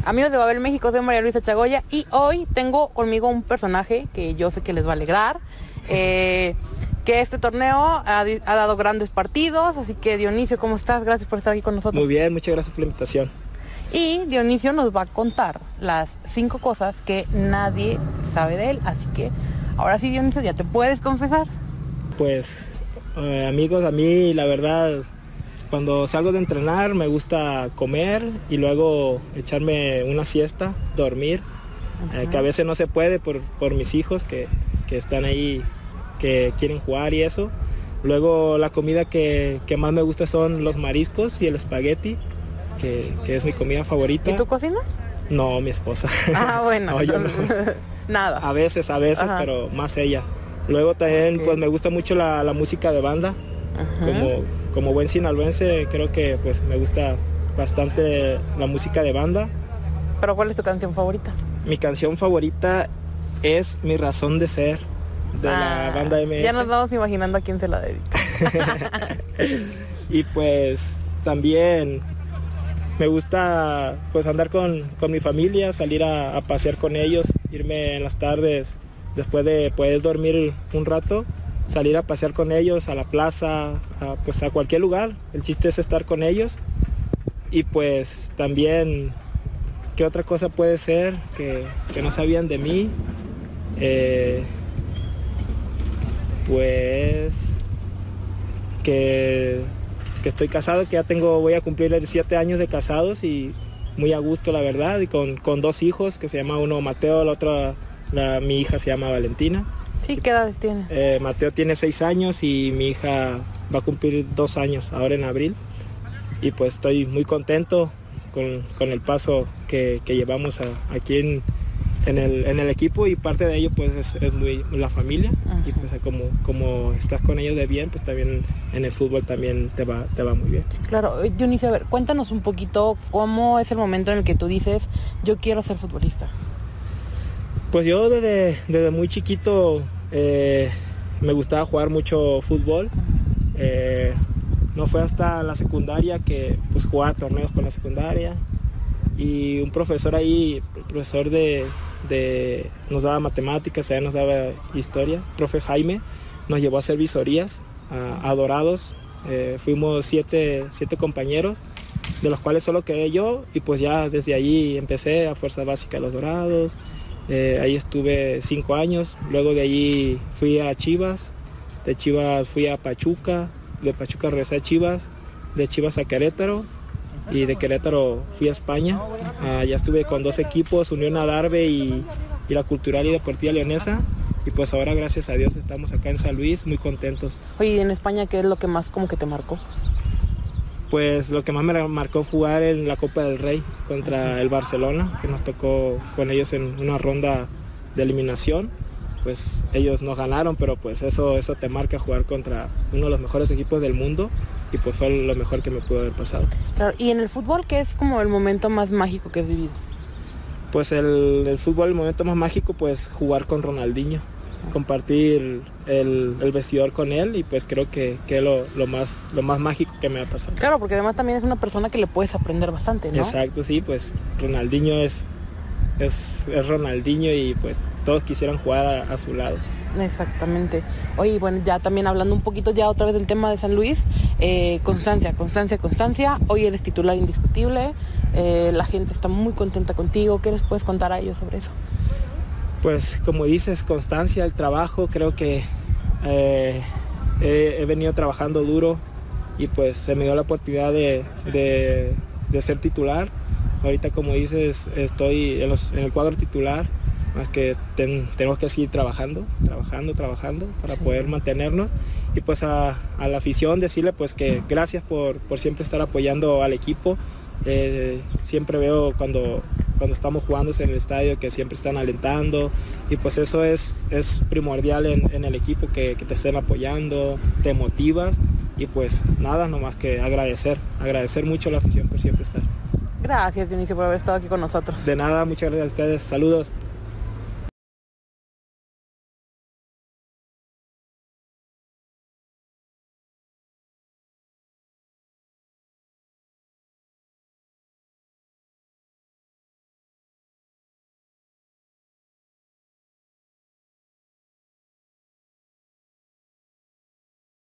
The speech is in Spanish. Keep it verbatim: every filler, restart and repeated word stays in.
Amigos de Babel México, soy María Luisa Chagoya y hoy tengo conmigo un personaje que yo sé que les va a alegrar, eh, que este torneo ha, ha dado grandes partidos, así que Dionisio, ¿cómo estás? Gracias por estar aquí con nosotros. Muy bien, muchas gracias por la invitación. Y Dionisio nos va a contar las cinco cosas que nadie sabe de él, así que ahora sí, Dionisio, ya te puedes confesar. Pues eh, amigos, a mí la verdad, cuando salgo de entrenar me gusta comer y luego echarme una siesta, dormir, uh-huh. eh, que a veces no se puede por, por mis hijos que, que están ahí, que quieren jugar y eso. Luego la comida que, que más me gusta son los mariscos y el espagueti, que, que es mi comida favorita. ¿Y tú cocinas? No, mi esposa. Ah, bueno. No, yo no. Nada. A veces, a veces, ajá. Pero más ella. Luego también okay. Pues me gusta mucho la, la música de banda. Uh-huh. Como, como buen sinaloense creo que pues me gusta bastante la música de banda. ¿Pero cuál es tu canción favorita? Mi canción favorita es Mi Razón de Ser, de ah, la banda M S. Ya nos vamos imaginando a quién se la dedica. Y pues también me gusta pues andar con, con mi familia, salir a, a pasear con ellos, irme en las tardes después de poder dormir un rato, salir a pasear con ellos a la plaza, a, pues a cualquier lugar. El chiste es estar con ellos. Y pues también, ¿qué otra cosa puede ser que, que no sabían de mí? Eh, pues que, que estoy casado, que ya tengo, voy a cumplir siete años de casados y muy a gusto la verdad, y con, con dos hijos, que se llama uno Mateo, la otra, la, mi hija se llama Valentina. Sí, ¿qué edades tiene? Eh, Mateo tiene seis años y mi hija va a cumplir dos años ahora en abril. Y pues estoy muy contento con, con el paso que, que llevamos a, aquí en, en, el, en el equipo, y parte de ello pues es, es muy, la familia. Uh-huh. Y pues como, como estás con ellos de bien, pues también en el fútbol también te va, te va muy bien. Claro, Dionisio, a ver, cuéntanos un poquito cómo es el momento en el que tú dices, yo quiero ser futbolista. Pues yo desde, desde muy chiquito eh, me gustaba jugar mucho fútbol. Eh, no fue hasta la secundaria que pues jugaba torneos con la secundaria, y un profesor ahí, el profesor de, de nos daba matemáticas, allá nos daba historia, profe Jaime, nos llevó a hacer visorías a, a Dorados. Eh, fuimos siete, siete compañeros, de los cuales solo quedé yo, y pues ya desde allí empecé a Fuerza Básica de los Dorados. Eh, ahí estuve cinco años, luego de allí fui a Chivas, de Chivas fui a Pachuca, de Pachuca regresé a Chivas, de Chivas a Querétaro, y de Querétaro fui a España. Uh, ya estuve con dos equipos, Unión Adarve y, y la Cultural y Deportiva Leonesa, y pues ahora gracias a Dios estamos acá en San Luis muy contentos. Oye, ¿y en España qué es lo que más como que te marcó? Pues lo que más me marcó jugar en la Copa del Rey contra uh-huh. el Barcelona, que nos tocó con ellos en una ronda de eliminación. Pues ellos nos ganaron, pero pues eso, eso te marca jugar contra uno de los mejores equipos del mundo, y pues fue lo mejor que me pudo haber pasado. Claro, y en el fútbol, ¿qué es como el momento más mágico que has vivido? Pues el, el fútbol, el momento más mágico, pues jugar con Ronaldinho, compartir el, el vestidor con él, y pues creo que, que es lo, lo, más, lo más mágico que me ha pasado. Claro, porque además también es una persona que le puedes aprender bastante, ¿no? Exacto, sí, pues Ronaldinho es, es, es Ronaldinho, y pues todos quisieran jugar a, a su lado. Exactamente. Oye, bueno, ya también hablando un poquito ya otra vez del tema de San Luis, eh, constancia, constancia, constancia. Hoy eres titular indiscutible, eh, la gente está muy contenta contigo. ¿Qué les puedes contar a ellos sobre eso? Pues como dices, constancia, el trabajo. Creo que eh, he, he venido trabajando duro, y pues se me dio la oportunidad de, de, de ser titular. Ahorita, como dices, estoy en, los, en el cuadro titular, más que ten, tenemos que seguir trabajando, trabajando, trabajando para sí. poder mantenernos. Y pues a, a la afición decirle pues que gracias por, por siempre estar apoyando al equipo. Eh, siempre veo cuando, cuando estamos jugando en el estadio que siempre están alentando, y pues eso es, es primordial en, en el equipo, que, que te estén apoyando, te motivas, y pues nada, nomás que agradecer, agradecer mucho a la afición por siempre estar. Gracias, Dionisio, por haber estado aquí con nosotros. De nada, muchas gracias a ustedes, saludos.